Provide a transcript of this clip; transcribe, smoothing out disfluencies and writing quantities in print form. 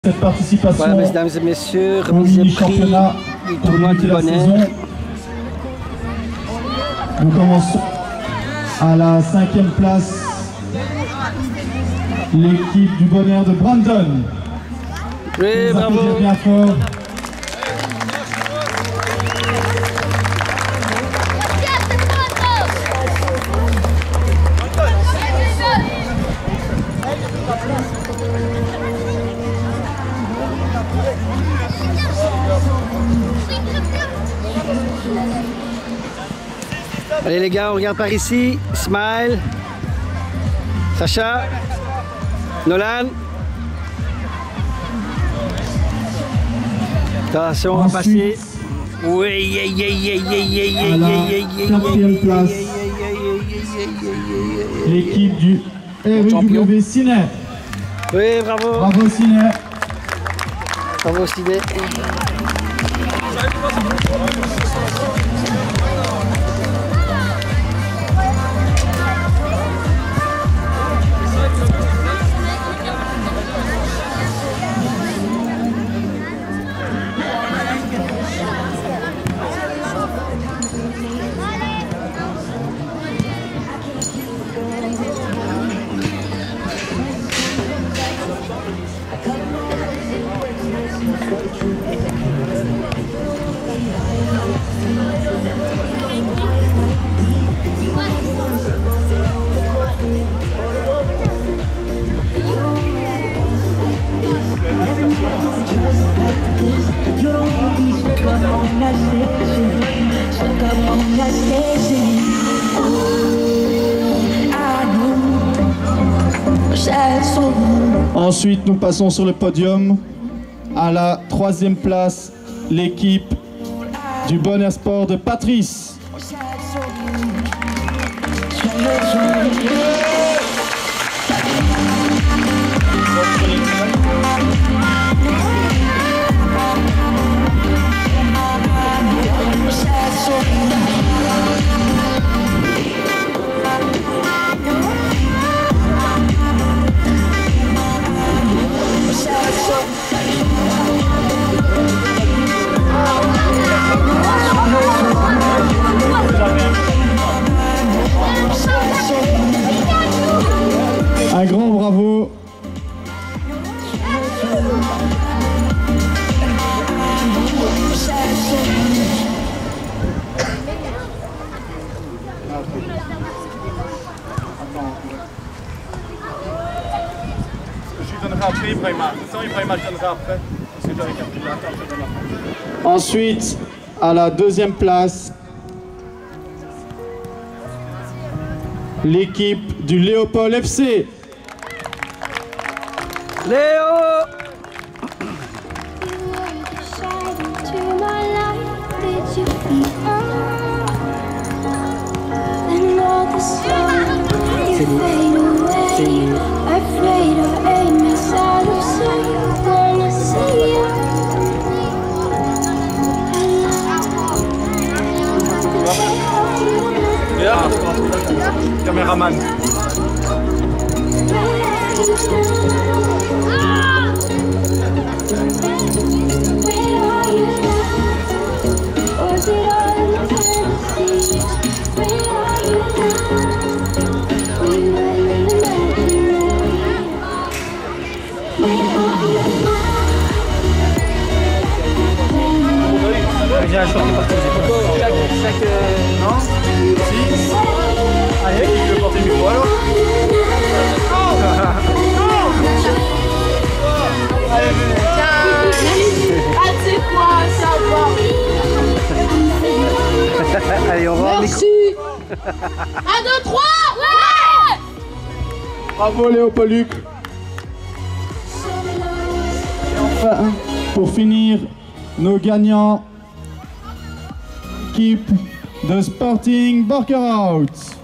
Cette participation, voilà, mesdames et messieurs, remise des prix du tournoi du Bonheur. Nous commençons à la 5e place, l'équipe du Bonheur de Brandon. Oui, bravo. Bien fort. Allez les gars, on regarde par ici. Smile. Sacha. Nolan. Attention, on va passer. Oui, l'équipe du RUW Ciné. Oui, bravo. Bravo Ciné. Bravo Ciné. Ensuite, nous passons sur le podium. À la 3e place, l'équipe du Bonheur Sport de Patrice. Un grand bravo. Ensuite, à la 2e place, l'équipe du Léopold FC. Léo! Caméraman. Non? Si? Allez, qui veut porter le micro alors? Allez, venez. Ah, c'est quoi ça va? Allez, on va. Merci. 1, 2, 3. Ouais! Bravo Léopold Luc. Et enfin, pour finir, nos gagnants, équipe de Sporting Borgerhout.